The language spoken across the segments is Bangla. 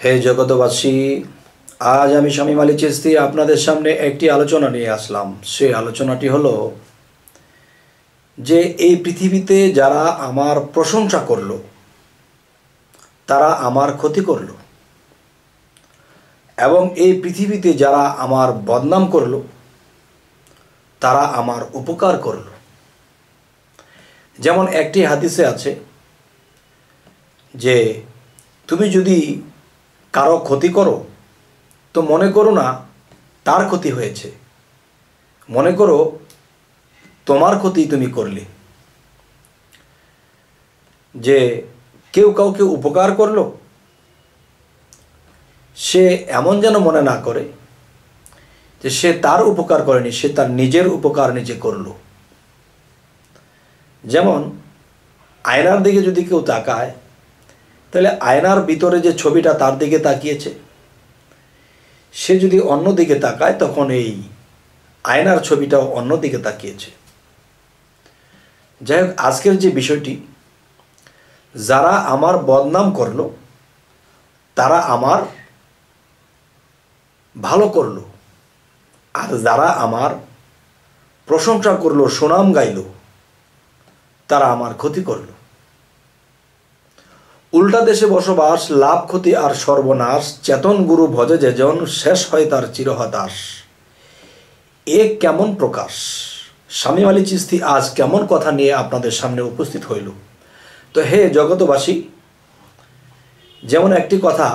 হে জগতবাসী, আজ আমি শামীম আলী চিশতি আপনাদের সামনে একটি আলোচনা নিয়ে আসলাম। সেই আলোচনাটি হলো যে এই পৃথিবীতে যারা আমার প্রশংসা করলো তারা আমার ক্ষতি করলো, এবং এই পৃথিবীতে যারা আমার বদনাম করলো তারা আমার উপকার করলো। যেমন একটি হাদিসে আছে যে তুমি যদি কারো ক্ষতি করো তো মনে করো না তার ক্ষতি হয়েছে, মনে করো তোমার ক্ষতি তুমি করলে। যে কেউ কাউকে উপকার করলো, সে এমন যেন মনে না করে যে সে তার উপকার করেনি, সে তার নিজের উপকার নিজে করলো। যেমন আয়নার দিকে যদি কেউ তাকায়, তাহলে আয়নার ভিতরে যে ছবিটা তার দিকে তাকিয়েছে, সে যদি অন্য দিকে তাকায় তখন এই আয়নার ছবিটাও অন্য দিকে তাকিয়েছে। যাই হোক, আজকের যে বিষয়টি, যারা আমার বদনাম করলো তারা আমার ভালো করলো, আর যারা আমার প্রশংসা করলো, সুনাম গাইলো, তারা আমার ক্ষতি করলো। উল্টা দেশে বসবাস, লাভ ক্ষতি আর সর্বনাশ, চেতন গুরু ভজে যেজন, শেষ হয় তার চিরহতাশ। এ কেমন প্রকাশ! শামীম আলী চিশতি আজ কেমন কথা নিয়ে আপনাদের সামনে উপস্থিত হইল। তো হে জগতবাসী, যেমন একটি কথা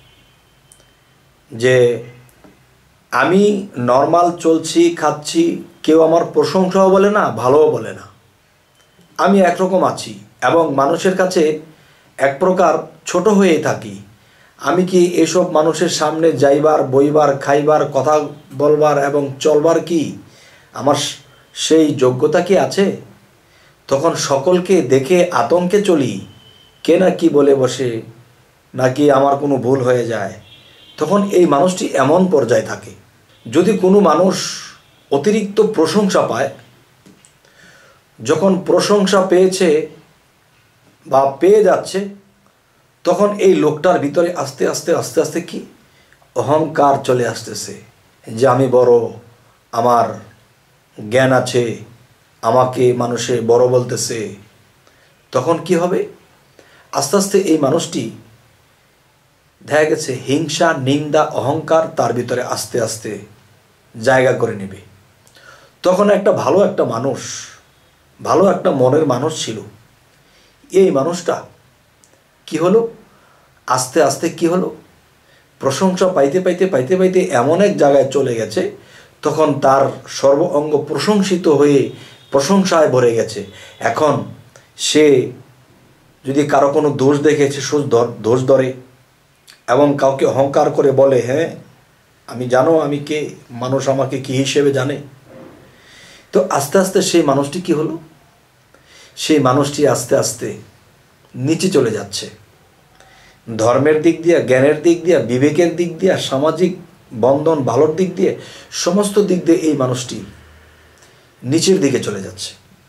যে আমি নর্মাল চলছি, খাচ্ছি, কেউ আমার প্রশংসাও বলে না, ভালোও বলে না, আমি একরকম আছি এবং মানুষের কাছে এক প্রকার ছোট হয়ে থাকি। আমি কি এসব মানুষের সামনে যাইবার, বইবার, খাইবার, কথা বলবার এবং চলবার কি আমার সেই যোগ্যতা কি আছে? তখন সকলকে দেখে আতঙ্কে চলি, কে না কি বলে বসে, নাকি আমার কোনো ভুল হয়ে যায়। তখন এই মানুষটি এমন পর্যায়ে থাকে। যদি কোনো মানুষ অতিরিক্ত প্রশংসা পায়, যখন প্রশংসা পেয়েছে বা পেয়ে যাচ্ছে, তখন এই লোকটার ভিতরে আস্তে আস্তে আস্তে আস্তে কি অহংকার চলে আসতেছে, যে আমি বড়, আমার জ্ঞান আছে, আমাকে মানুষে বড় বলতেছে। তখন কি হবে? আস্তে আস্তে এই মানুষটি দেখা গেছে হিংসা, নিন্দা, অহংকার তার ভিতরে আস্তে আস্তে জায়গা করে নেবে। তখন একটা মানুষ, ভালো একটা মনের মানুষ ছিল, এই মানুষটা কি হলো? আস্তে আস্তে কি হলো? প্রশংসা পাইতে পাইতে পাইতে পাইতে এমন এক জায়গায় চলে গেছে, তখন তার সর্ব অঙ্গ প্রশংসিত হয়ে প্রশংসায় ভরে গেছে। এখন সে যদি কারো কোনো দোষ দেখেছে, দোষ ধরে এবং কাউকে অহংকার করে বলে, হ্যাঁ আমি জানো আমি কে, মানুষ আমাকে কি হিসেবে জানে। তো আস্তে আস্তে সেই মানুষটি কি হলো? সেই মানুষটি আস্তে আস্তে নিচে চলে যাচ্ছে। ধর্মের দিক দিয়ে, জ্ঞানের দিক দিয়ে, বিবেকের দিক দিয়ে, সামাজিক বন্ধন ভালোর দিক দিয়ে, সমস্ত দিক দিয়ে এই মানুষটি নিচের দিকে চলে যাচ্ছে।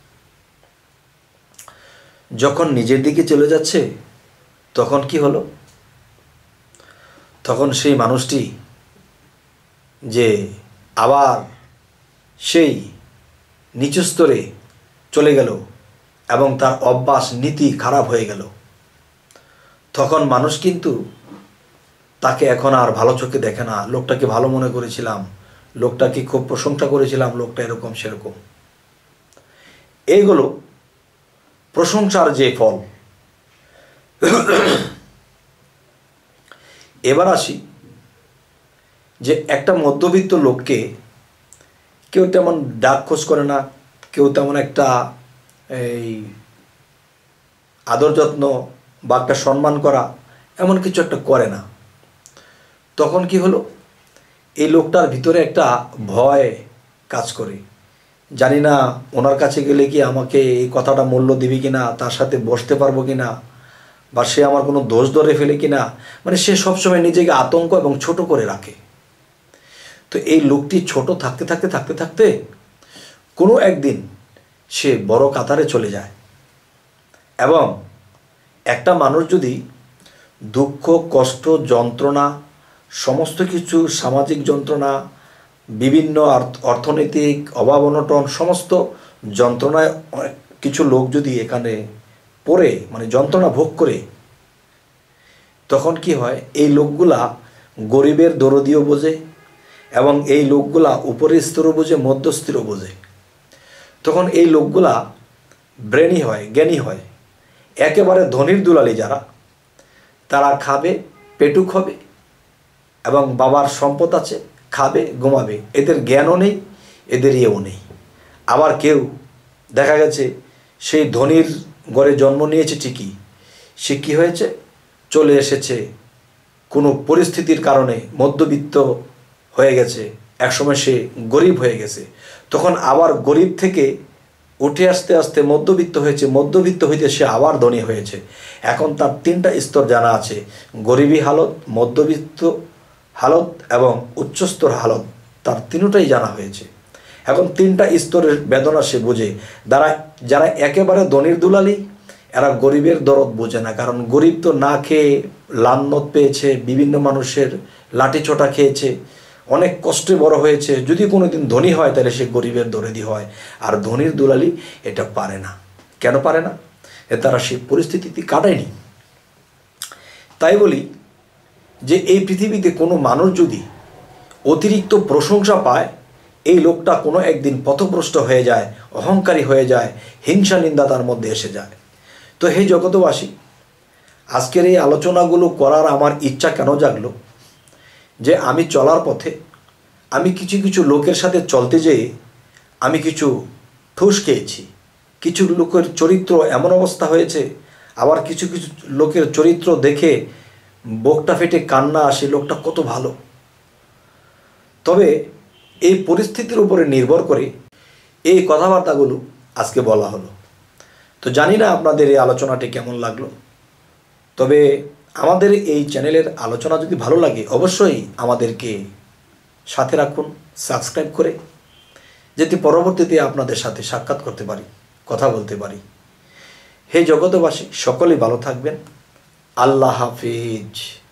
যখন নিজের দিকে চলে যাচ্ছে, তখন কি হলো? তখন সেই মানুষটি যে আবার সেই নিচু স্তরে চলে গেল এবং তার অভ্যাস, নীতি খারাপ হয়ে গেল। তখন মানুষ কিন্তু তাকে এখন আর ভালো চোখে দেখে না। লোকটাকে ভালো মনে করেছিলাম, লোকটাকে খুব প্রশংসা করেছিলাম, লোকটা এরকম সেরকম। এইগুলো প্রশংসার যে ফল। এবার আসি যে একটা মধ্যবিত্ত লোককে কেউ তেমন ডাক খোঁজ করে না, কেউ তেমন একটা এই আদর যত্ন বা একটা সম্মান করা এমন কিছু একটা করে না। তখন কি হলো? এই লোকটার ভিতরে একটা ভয় কাজ করে। জানি না ওনার কাছে গেলে কি আমাকে এই কথাটা মূল্য দিবে কিনা, তার সাথে বসতে পারবো কিনা, বা সে আমার কোনো দোষ ধরে ফেলে কিনা। মানে সে সবসময় নিজেকে আতঙ্ক এবং ছোট করে রাখে। তো এই লোকটি ছোট থাকতে থাকতে থাকতে থাকতে কোনো একদিন সে বড় কাতারে চলে যায়। এবং একটা মানুষ যদি দুঃখ, কষ্ট, যন্ত্রণা, সমস্ত কিছু, সামাজিক যন্ত্রণা, বিভিন্ন অর্থনৈতিক অভাব অনটন, সমস্ত যন্ত্রণায় কিছু লোক যদি এখানে পড়ে মানে যন্ত্রণা ভোগ করে, তখন কি হয়, এই লোকগুলা গরিবের দরদিও বোঝে এবং এই লোকগুলা উপরের স্তরও বোঝে, মধ্যস্থিরও বোঝে। তখন এই লোকগুলা ব্রেনি হয়, জ্ঞানী হয়। একেবারে ধনির দুলালি যারা, তারা খাবে, পেটুক হবে এবং বাবার সম্পদ আছে, খাবে, ঘুমাবে, এদের জ্ঞানও নেই, এদের ইয়েও নেই। আবার কেউ দেখা গেছে সেই ধনির ঘরে জন্ম নিয়েছে ঠিকই, সে কী হয়েছে, চলে এসেছে কোনো পরিস্থিতির কারণে মধ্যবিত্ত হয়ে গেছে, একসময় সে গরিব হয়ে গেছে, তখন আবার গরিব থেকে উঠে আসতে আসতে মধ্যবিত্ত হয়েছে, মধ্যবিত্ত হইতে সে আবার ধনী হয়েছে। এখন তার তিনটা স্তর জানা আছে, গরিবী হালত, মধ্যবিত্ত হালত এবং উচ্চস্তর হালত, তার তিনটাই জানা হয়েছে। এখন তিনটা স্তরের বেদনা সে বোঝে। যারা একেবারে ধনির দুলালি, এরা গরিবের দরদ বোঝে না, কারণ গরিব তো না খেয়ে লানত পেয়েছে, বিভিন্ন মানুষের লাঠিছোটা খেয়েছে, অনেক কষ্টে বড় হয়েছে। যদি কোনো দিন ধনী হয় তাহলে সে গরিবের দরদি হয়, আর ধনির দুলালি এটা পারে না। কেন পারে না? তারা সেই পরিস্থিতিতে কাটায়নি। তাই বলি যে এই পৃথিবীতে কোনো মানুষ যদি অতিরিক্ত প্রশংসা পায়, এই লোকটা কোনো একদিন পথভ্রষ্ট হয়ে যায়, অহংকারী হয়ে যায়, হিংসা নিন্দা তার মধ্যে এসে যায়। তো হে জগতবাসী, আজকের এই আলোচনাগুলো করার আমার ইচ্ছা কেন জাগলো, যে আমি চলার পথে আমি কিছু কিছু লোকের সাথে চলতে যেয়ে আমি কিছু ঠুস খেয়েছি। কিছু লোকের চরিত্র এমন অবস্থা হয়েছে, আবার কিছু কিছু লোকের চরিত্র দেখে বুকটা ফেটে কান্না আসে, লোকটা কত ভালো। তবে এই পরিস্থিতির উপরে নির্ভর করে এই কথাবার্তাগুলো আজকে বলা হলো। তো জানি না আপনাদের এই আলোচনাটি কেমন লাগলো। তবে আমাদের এই চ্যানেলের আলোচনা যদি ভালো লাগে, অবশ্যই আমাদেরকে সাথে রাখুন সাবস্ক্রাইব করে, যাতে পরবর্তীতে আপনাদের সাথে সাক্ষাৎ করতে পারি, কথা বলতে পারি। হে জগতবাসী, সকলেই ভালো থাকবেন। আল্লাহ হাফিজ।